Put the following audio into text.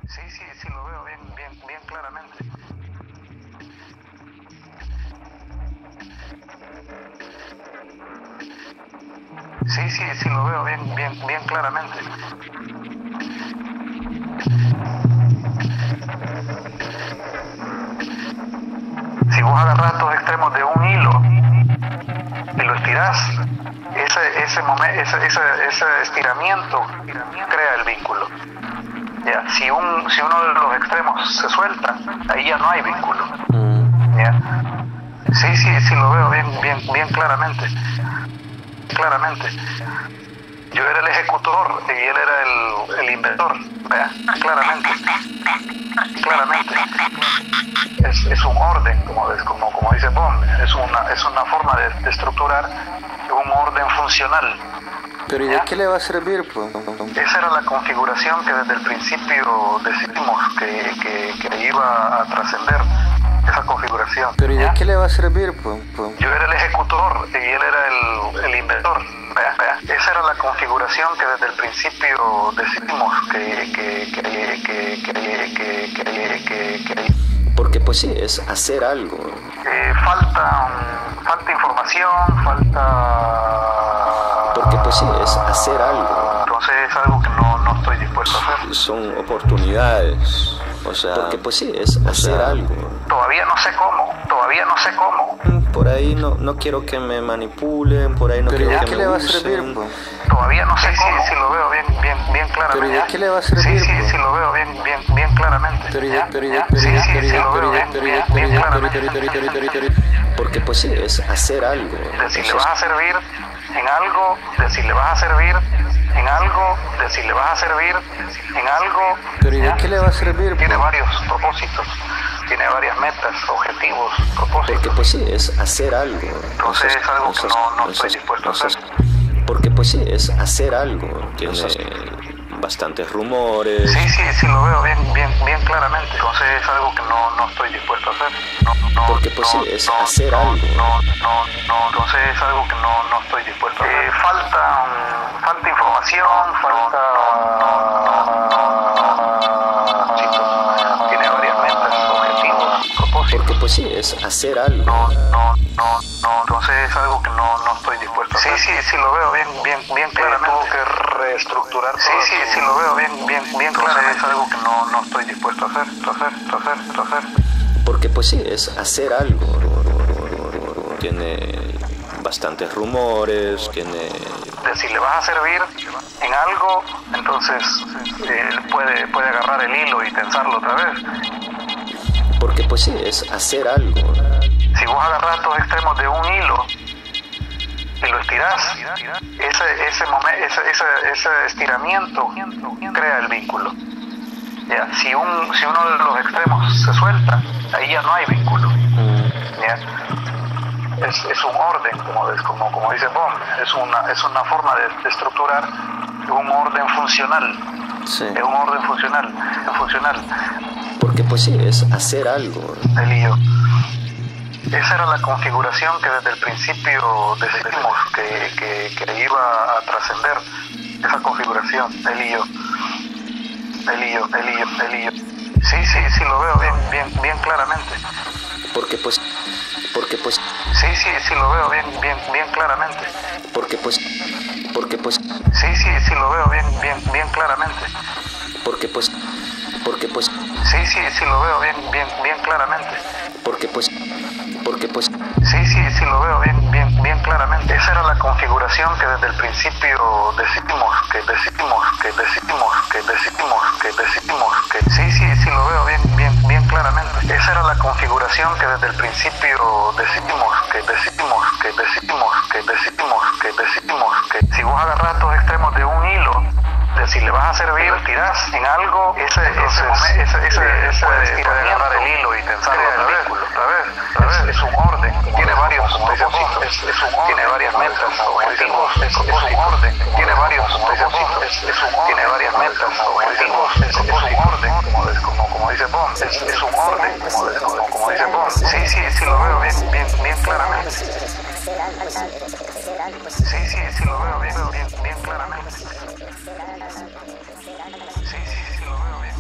Sí, sí, sí lo veo bien claramente. Sí, sí, sí lo veo bien claramente. Si vos agarrás dos extremos de un hilo y lo estirás, ese estiramiento crea el vínculo. Ya, si uno de los extremos se suelta, ahí ya no hay vínculo. Ya. Sí, sí, sí lo veo bien claramente. Claramente. Yo era el ejecutor y él era el inventor. ¿Vea? Claramente. Claramente. Es un orden, como dice Bond. Es una forma de estructurar un orden funcional. Pero ¿y de qué le va a servir, pues? Esa era la configuración que desde el principio decidimos que iba a trascender, esa configuración. Pero ¿y de qué le va a servir, pues? Yo era el ejecutor y él era el inventor. ¿Vea? Esa era la configuración que desde el principio decidimos Porque pues sí, es hacer algo. Falta información, Porque pues sí, es hacer algo. Entonces es algo que no estoy dispuesto a hacer. Son oportunidades. O sea, porque pues sí, es hacer algo. Todavía no sé cómo. Por ahí no quiero que me manipulen, por ahí no quiero que me usen. ¿Pero de qué le va a servir, pues? Todavía no sé cómo. Sí, lo veo bien claramente. ¿Pero y de qué le va a servir? Sí, sí lo veo bien claramente. Porque pues sí, es hacer algo. De si le vas a servir en algo, de si le vas a servir en algo, de si le vas a servir en algo. ¿Pero y de qué le va a servir? Tiene varios propósitos, tiene varias metas, objetivos, propósitos. Porque pues sí, es hacer algo. Entonces es algo que no estoy dispuesto a hacer. Porque pues sí, es hacer algo. Tiene bastantes rumores. Sí lo veo bien claramente. Entonces es algo que no estoy dispuesto a hacer. Porque pues sí, es hacer algo. Entonces es algo que no estoy dispuesto a hacer. Falta información, tiene varias metas, objetivos, propósitos. Porque pues sí, es hacer algo. Entonces es algo que no estoy dispuesto a hacer. Sí lo veo bien claramente. Tengo que reestructurar todo. Sí lo veo bien claramente. Es algo que no estoy dispuesto a hacer. Porque pues sí, es hacer algo. Tiene bastantes rumores, De si le vas a servir en algo, entonces puede agarrar el hilo y tensarlo otra vez. Porque pues sí, es hacer algo. Si vos agarrás dos extremos de un hilo y lo estirás, ese estiramiento crea el vínculo. Ya, si uno de los extremos se suelta, ahí ya no hay vínculo. Ya. Es un orden, como dice Bond. Es una forma de estructurar un orden funcional. Sí. Es un orden funcional. Porque pues sí, es hacer algo. Él y yo. Esa era la configuración que desde el principio decidimos que iba a trascender, esa configuración, él y yo. Sí lo veo bien claramente. Porque pues sí lo veo bien claramente. Porque pues sí lo veo bien claramente. Porque pues sí lo veo bien claramente. Porque pues sí lo veo bien claramente. Esa era la configuración que desde el principio decidimos que sí lo veo bien claramente. Esa era la configuración que desde el principio decidimos que si vos agarrás dos extremos de un hilo, de si le vas a servir, tirás en algo, ese puede agarrar el hilo y tensarlo otra vez. Es un orden, tiene varios propósitos, tiene varias metas, objetivos, es un orden, tiene varios propósitos, tiene varias metas, objetivos, es un orden, como dice Bond, es un orden, como dice Bond. Sí lo veo bien claramente. Sí lo veo bien claramente. Sí lo veo bien.